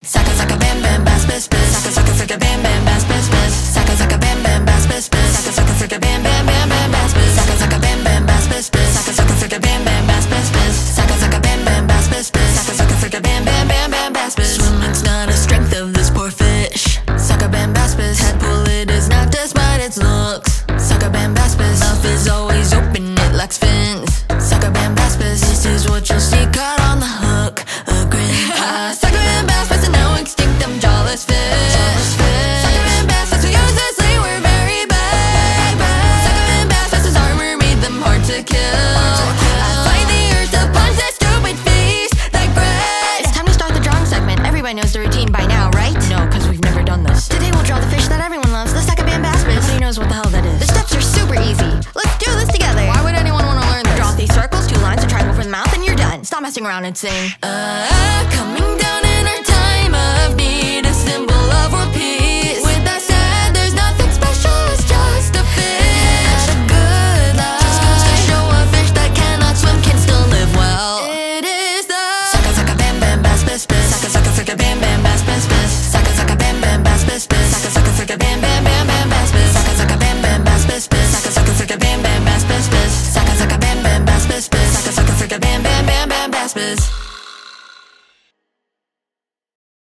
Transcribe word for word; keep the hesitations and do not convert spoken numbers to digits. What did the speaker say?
Saca-saca-bam-bam-bas-pis-pis. Saca-saca-saca-bam-bam-bas-pis-pis. Saca-saca-bam-bam-bas-pis-pis. Saca-saca-bam-bam-bam-bam-bas-pis. Saca-saca-bam-bam-bas-pis-pis. Saca-saca-bam-bam-bas-pis-pis. Saca-saca-bam-bam-bas-pis-pis. Saca-saca-bam-bam-bam-bam-bas-pis. Swimming's not a strength of this poor fish. Saca-bam-baspis. Tadpole it is not despite its looks. Saca-bam-baspis. Mouth is always open, it lacks fins. Saca-bam-baspis. This is what you'll see caught on the hook. A grin. Ah, Saca-bam-baspis and now extinct, I'm jawless fish. Saca-bam-baspis, we use this lure very bad. Saca-bam-baspis' armor made them hard to kill. I find the urge to punch that stupid face like bread. It's time to start the drawing segment. Everybody knows the routine by now, right? No, cause we've never done this. Today we'll draw the fish that everyone loves, the Sacabambaspis. Nobody knows what the hell that is. The steps are super easy. Let's do this together. Why would anyone want to learn this? Draw three circles, two lines, a triangle for the mouth, and you're done. Stop messing around and sing. Ah, coming down in our time of need, a symbol of world peace. With that said, there's nothing special, it's just a fish. Not a good life. Just goes to show a fish that cannot swim can still live well. It is the Saca-saca-bam-bam-bas-pis-pis. Saca-saca-saca-bam-bam-bas-pis-pis. Saca-saca-bam-bam-bas-pis-pis. Saca-saca-bam-bam-bam-bam-bas-pis. Saca-saca-bam-bam-bas-pis-pis. Saca-saca-bam-bam-bas-pis-pis. Saca-saca-bam-bam-bas-pis-pis. Saca-saca-saca-bam-bam-bam-bam-bas-pis.